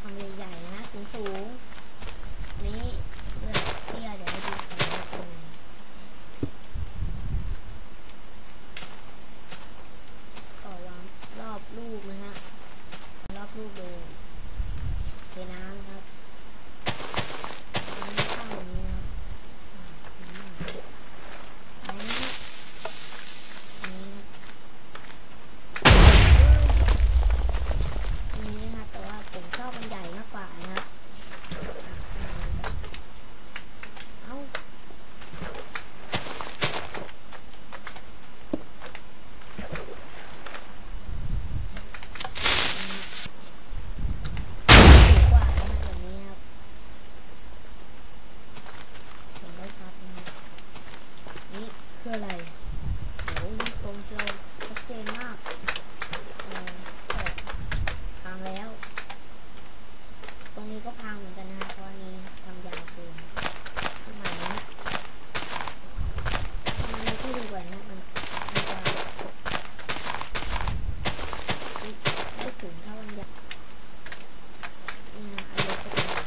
ำใหญ่ๆนะสูงนี้เลือกเตี้ยเดี๋ยวให้ดูกันว่าเป็นไงต่อวางรอบลูกนะฮะรอบลูกเลยเทน้ำครับน้ำข้างแบบนี้ครับแต่ว่าผมชอบมันใหญ่มากกว่านะครับเอาคืออะไรโอ้ยตรงเราชัดเจนมากพังแล้วตรงนี้ก็พังเหมือนกันนะเพราะนี้ทำยาวเกินขึ้นมาเนี้ยมันไม่ที่ดูก่อนนะมันจะไม่สูงเท่าวันยาวนี่นะอันนี้จะเป็น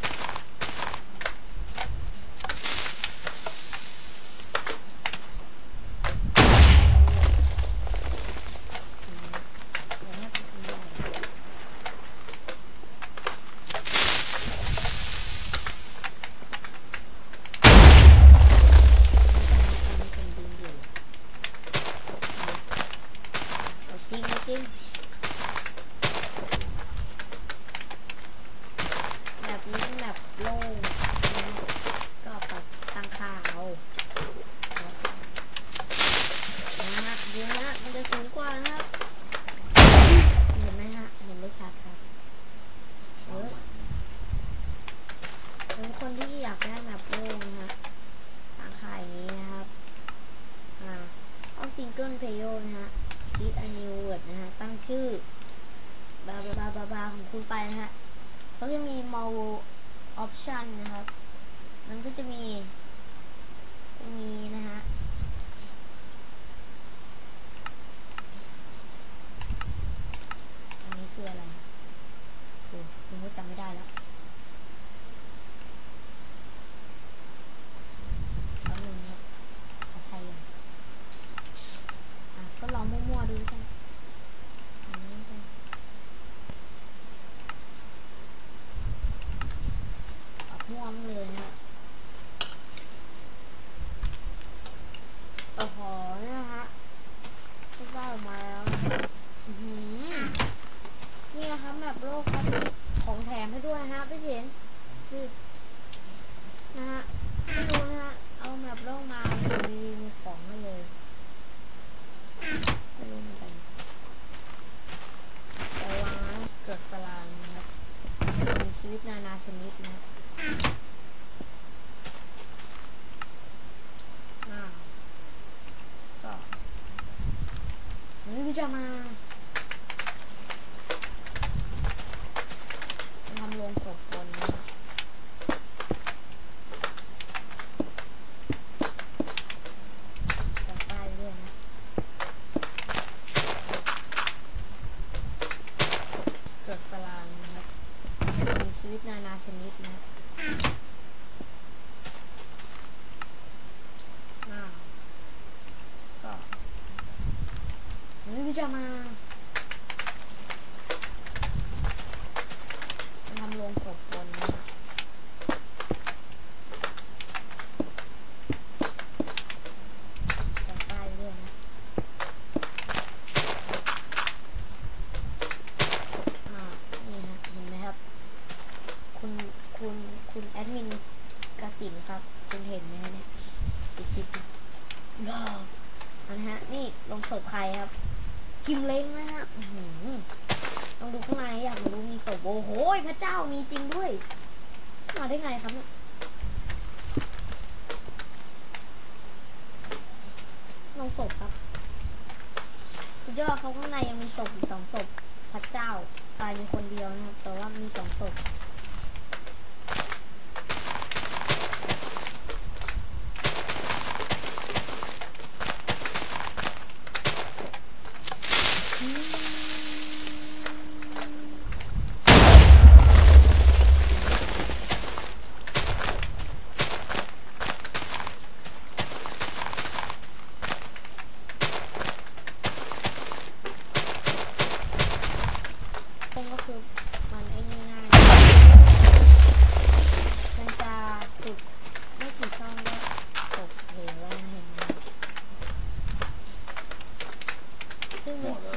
จริงแบบนี้แบบโล่งก็ปรับตั้งค่าเอานะฮะดูนะฮะมันจะสูงกว่านะครับเห็นไหมฮะเห็นได้ชัดครับเป็นคนที่อยากได้แบบโล่งนะฮะตั้งค่าอย่างนี้นะครับเอาซิงเกิลเพลย์นะฮะคิดอันนิวเวิร์ดนะฮะตั้งชื่อบาของคุณไปนะฮะเขาจะมี more option นะครับมันก็จะมีตรงนี้นะฮะอันนี้คืออะไรคุณก็จำไม่ได้แล้วแล้วนึงครับใครก็ลองมั่วๆดูกันม่วงเลยนะโอ้โหนะฮะได้ออกมาแล้วนี่นะครับแบบโลกครับของแถมให้ด้วยฮะพี่เห็นคือนะฮะไม่รู้นะฮะเอาแบบโลกมามีของให้เลยไม่รู้เหมือนกันแต่ว่าเกิดสลามนะครับมีชีวิตนานาชนิดนะนี่จะมาทำโรงศพคนนะจัดป้ายด้วยนะเกิดสลามนะครับมีชีวิตนานาชนิดนะนี่จะมาทำโรงศพคนนะจัดป้ายด้วยนะนี่ฮะเห็นไหมครับคุณแอดมินกสินครับคุณเห็นไหมเนี่ยคลิปว้าวนะฮะนี่โรงศพใครครับกิมเล้งนะฮะต้องดูข้างในอยากรู้มีศพโอ้โหพระเจ้ามีจริงด้วยมาได้ไงครับเนี่ยลงศพครับยอดเขาข้างในยังมีศพอีก2 ศพพระเจ้าตายมีคนเดียวนะครับแต่ว่ามี2 ศพหมดแล้ว